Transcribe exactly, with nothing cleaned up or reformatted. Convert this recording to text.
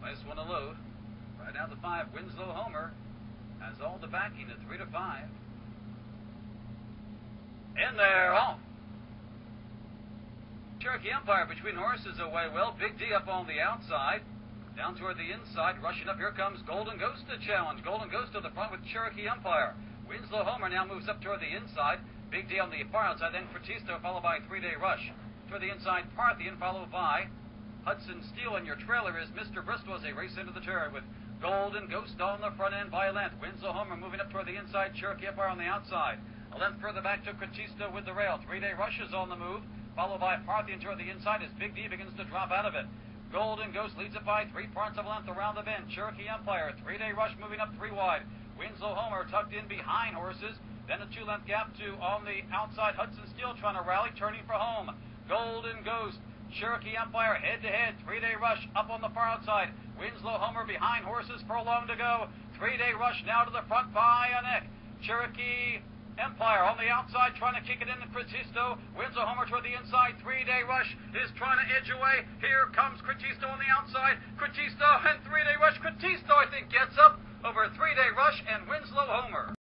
Nice one to load. Right now the five, Winslow Homer, has all the backing at three to five. In there, off. Cherokee Empire between horses away well. Big D up on the outside. Down toward the inside, rushing up. Here comes Golden Ghost to challenge. Golden Ghost to the front with Cherokee Empire. Winslow Homer now moves up toward the inside. Big D on the far outside, then Cretisto, followed by Three-Day Rush. Toward the inside, Parthian, followed by Hudson Steel. And your trailer is Mister Bristol as they race into the turn with Golden Ghost on the front end by a length. Winslow Homer moving up toward the inside. Cherokee Empire on the outside. A length further back to Cretisto with the rail. Three-Day Rush is on the move, followed by Parthian toward the inside as Big D begins to drop out of it. Golden Ghost leads it by three parts of a length around the bend. Cherokee Empire, Three-Day Rush moving up three wide. Winslow Homer tucked in behind horses. Then a two-length gap to on the outside. Hudson Steel trying to rally, turning for home. Golden Ghost, Cherokee Empire head-to-head. Three-Day Rush up on the far outside. Winslow Homer behind horses, furlong to go. Three-Day Rush now to the front by a neck. Cherokee Empire on the outside trying to kick it in to Cretisto. Winslow Homer toward the inside. Three-Day Rush is trying to edge away. Here comes Cretisto on the outside. Cretisto and Three-Day Rush. Cretisto, I think, gets up over Three-Day Rush and Winslow Homer.